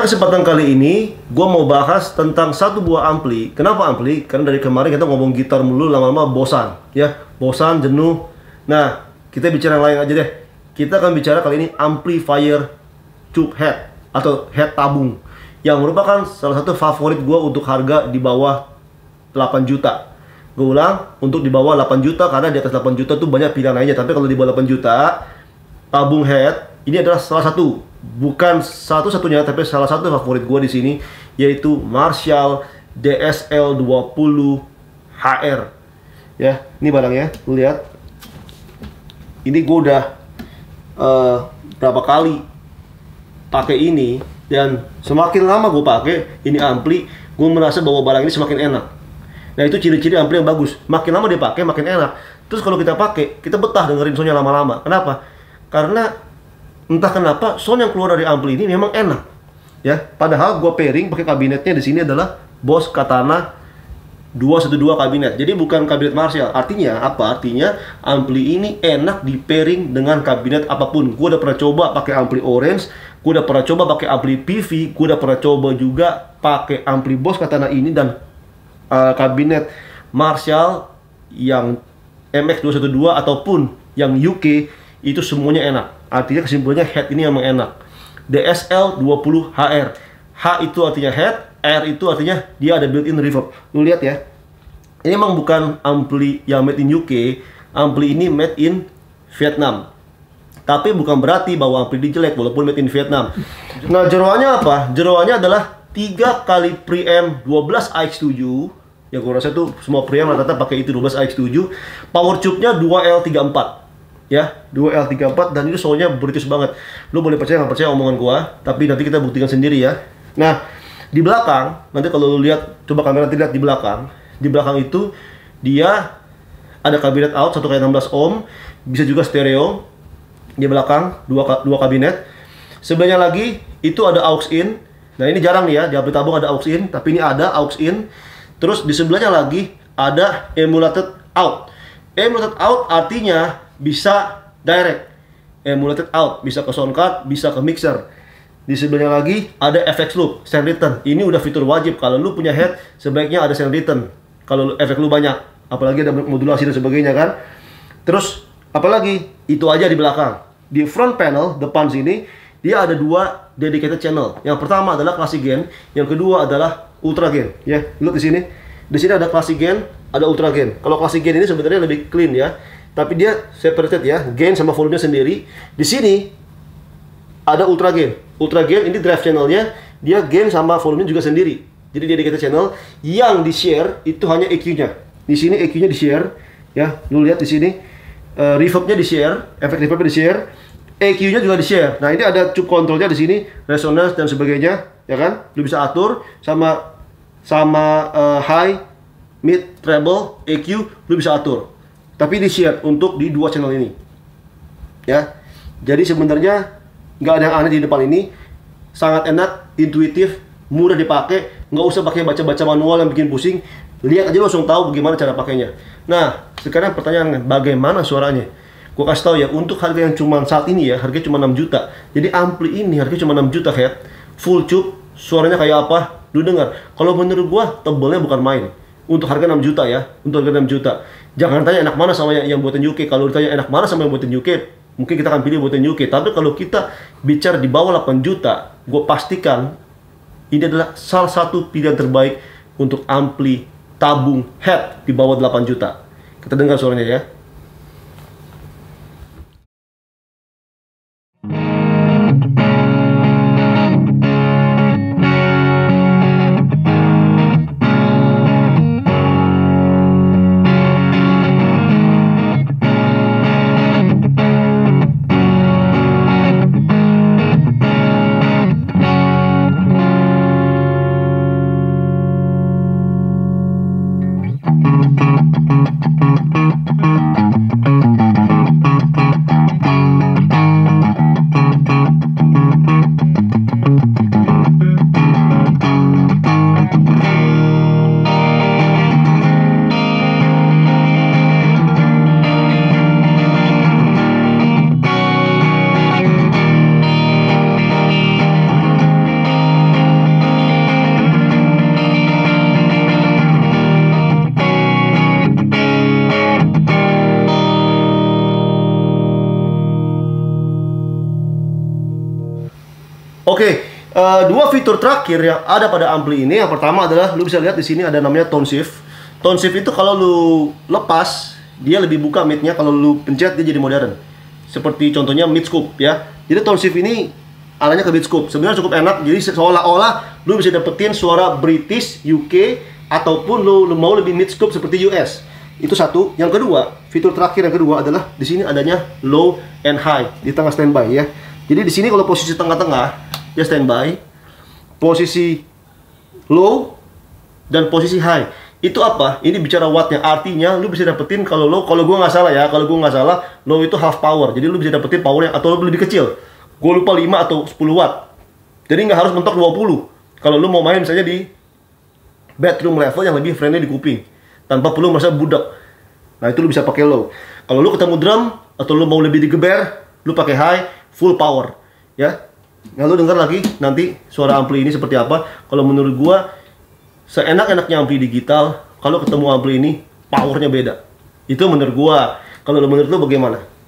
kesempatan kali ini, gue mau bahas tentang satu buah ampli. Kenapa ampli? Karena dari kemarin kita ngomong gitar mulu, lama-lama bosan, ya, bosan, jenuh. Nah, kita bicara yang lain aja deh. Kita akan bicara kali ini amplifier tube head atau head tabung, yang merupakan salah satu favorit gue untuk harga di bawah 8 juta. Gue ulang, untuk di bawah 8 juta, karena di atas 8 juta tuh banyak pilihan lainnya. Tapi kalau di bawah 8 juta, tabung head ini adalah salah satu, bukan satu-satunya, tapi salah satu favorit gue di sini, yaitu Marshall DSL20 HR. Ya, ini barangnya, lu lihat. Ini gue udah berapa kali pakai ini, dan semakin lama gue pakai ini ampli, gue merasa bahwa barang ini semakin enak. Nah, itu ciri-ciri ampli yang bagus. Makin lama dipakai, makin enak. Terus kalau kita pakai, kita betah dengerin soundnya lama-lama. Kenapa? Karena entah kenapa sound yang keluar dari ampli ini memang enak, ya. Padahal gue pairing pakai kabinetnya di sini adalah Boss Katana 212 kabinet. Jadi bukan kabinet Marshall. Artinya apa? Artinya ampli ini enak di pairing dengan kabinet apapun. Gue udah pernah coba pakai ampli Orange, gue udah pernah coba pakai ampli PV, gue udah pernah coba juga pakai ampli Boss Katana ini dan kabinet Marshall yang MX212 ataupun yang UK, itu semuanya enak. Artinya kesimpulannya head ini memang enak. DSL20 HR. H itu artinya head, R itu artinya dia ada built-in reverb. Lu lihat ya. Ini memang bukan ampli yang made in UK, ampli ini made in Vietnam. Tapi bukan berarti bahwa ampli ini jelek walaupun made in Vietnam. Nah, jeroannya apa? Jeroannya adalah 3 kali preamp 12 AX7. Ya, gue rasa tuh semua preamp rata-rata pakai itu 12 AX7. Power tube-nya 2L34. Ya, 2L34, dan itu soundnya British banget. Lu boleh percaya nggak percaya omongan gua, tapi nanti kita buktikan sendiri ya. Nah, di belakang, nanti kalau lu lihat, coba kamera nanti lihat di belakang. Di belakang itu dia ada kabinet out 1 kali 16 ohm, bisa juga stereo. Di belakang dua kabinet. Sebelahnya lagi itu ada aux in. Nah, ini jarang nih ya, di ampli tabung ada aux in, tapi ini ada aux in. Terus di sebelahnya lagi ada emulated out. Emulated out artinya bisa direct, emulated out, bisa ke sound card, bisa ke mixer. Di sebelahnya lagi ada FX loop, sound return. Ini udah fitur wajib, kalau lu punya head sebaiknya ada sound return. Kalau efek lu banyak, apalagi ada modulasi dan sebagainya kan. Terus apalagi? Itu aja di belakang. Di front panel depan sini dia ada 2 dedicated channel. Yang pertama adalah classic gain, yang kedua adalah ultra gain. Ya, lihat di sini. Di sini ada classic gain, ada ultra gain. Kalau classic gain ini sebenarnya lebih clean ya. Tapi dia separated ya, gain sama volumenya sendiri. Di sini ada ultra gain. Ultra gain ini drive channelnya, dia gain sama volumenya juga sendiri. Jadi dia dedicated channel. Yang di share itu hanya EQ-nya. Di sini EQ-nya di share, ya. Lu lihat di sini reverb-nya di share, efek reverb-nya di share, EQ-nya juga di share. Nah, ini ada tube control-nya di sini, resonance dan sebagainya, ya kan? Lu bisa atur sama high, mid, treble, EQ, lu bisa atur. Tapi di share untuk di 2 channel ini, ya. Jadi sebenarnya nggak ada yang aneh di depan ini, sangat enak, intuitif, mudah dipakai, nggak usah pakai baca-baca manual yang bikin pusing. Lihat aja langsung tahu bagaimana cara pakainya. Nah, sekarang pertanyaannya, bagaimana suaranya? Gue kasih tahu ya, untuk harga yang cuma saat ini ya, harganya cuma 6 juta. Jadi ampli ini harganya cuma 6 juta head, full tube, suaranya kayak apa? Lu dengar. Kalau menurut gua tebelnya bukan main. Untuk harga 6 juta ya, untuk harga 6 juta. Jangan tanya enak mana sama yang buatan UK. Kalau ditanya enak mana sama yang buatan UK, mungkin kita akan pilih buatan UK. Tapi kalau kita bicara di bawah 8 juta, gue pastikan ini adalah salah satu pilihan terbaik untuk ampli tabung head di bawah 8 juta. Kita dengar suaranya ya. Oke, dua fitur terakhir yang ada pada ampli ini, yang pertama adalah lu bisa lihat di sini ada namanya tone shift. Tone shift itu kalau lu lepas, dia lebih buka midnya, kalau lu pencet dia jadi modern. Seperti contohnya mid scoop ya. Jadi tone shift ini arahnya ke mid scoop. Sebenarnya cukup enak. Jadi seolah-olah lu bisa dapetin suara British, UK, ataupun lu mau lebih mid scoop seperti US. Itu satu. Yang kedua, fitur terakhir yang kedua adalah di sini adanya low and high di tengah standby ya. Jadi di sini kalau posisi tengah-tengah ya standby, posisi low dan posisi high. Itu apa? Ini bicara wattnya. Artinya lu bisa dapetin kalau low, kalau gua nggak salah ya, kalau gua nggak salah low itu half power. Jadi lu bisa dapetin powernya atau lebih kecil. Gua lupa 5 atau 10 watt. Jadi nggak harus mentok 20. Kalau lu mau main misalnya di bedroom level yang lebih friendly di kuping, tanpa perlu merasa budak. Nah itu lu bisa pakai low. Kalau lu ketemu drum atau lu mau lebih digeber, lu pakai high, full power ya. Nah lu dengar lagi nanti suara ampli ini seperti apa. Kalau menurut gua seenak-enaknya ampli digital, kalau ketemu ampli ini powernya beda. Itu menurut gua. Kalau menurut lu bagaimana?